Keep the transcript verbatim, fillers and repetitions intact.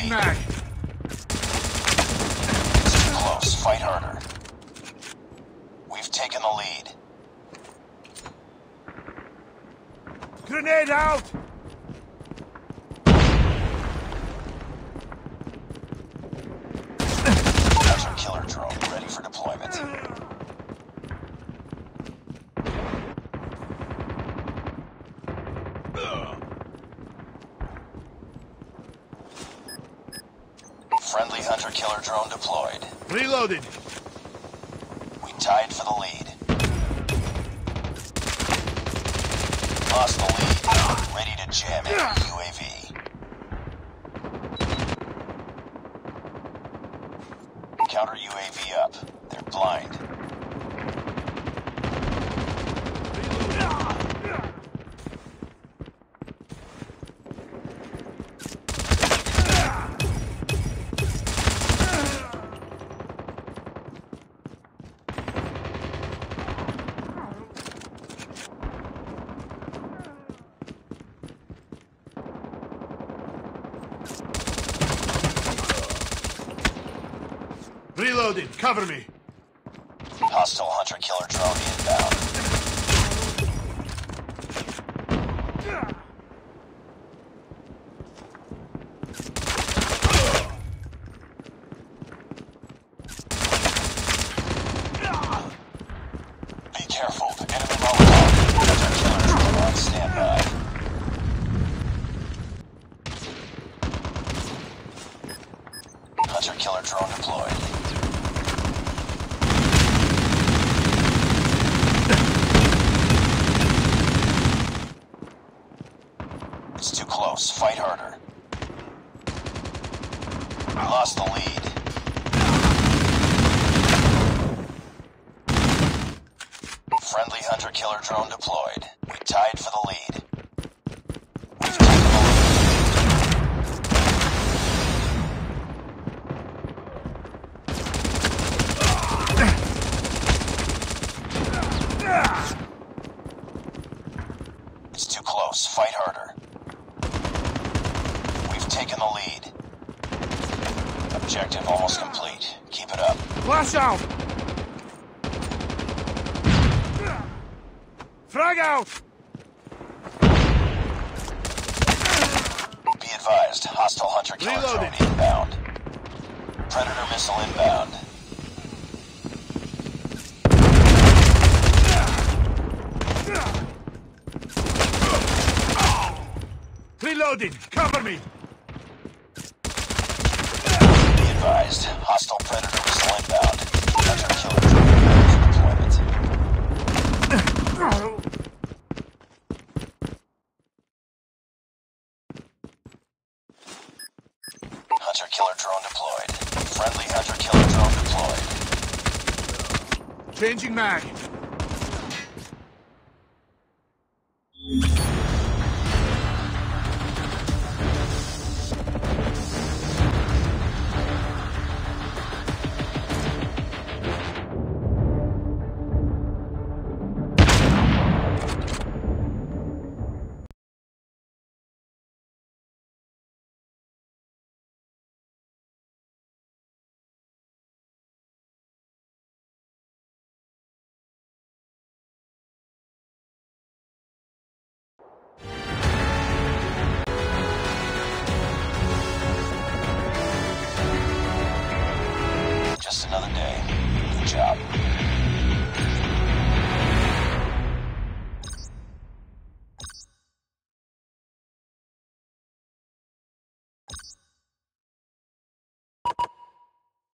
Changing mag. It's too close. Fight harder. We've taken the lead. Grenade out! Hunter killer drone ready for deployment. Friendly hunter killer drone deployed. Reloaded. We tied for the lead. Lost the lead. Ready to jam enemy U A V. Counter U A V up. They're blind. Reloading. Cover me. Hostile hunter killer drone inbound. Be careful. Enemy Molotov. Hunter killer drone on standby. Hunter killer drone deployed. It's too close. Fight harder. We lost the lead. Friendly hunter killer drone deployed. We tied for the lead. We've taken the lead. It's too close. Fight harder. We've taken the lead. Objective almost complete. Keep it up. Flash out! Frag out! Be advised. Hostile hunter killer Reloading. drone inbound. Predator missile inbound. Reloading! Cover me! Be advised. Hostile predator missile inbound. Hunter killer drone ready for deployment. Hunter killer drone deployed. Friendly hunter killer drone deployed. Changing mag.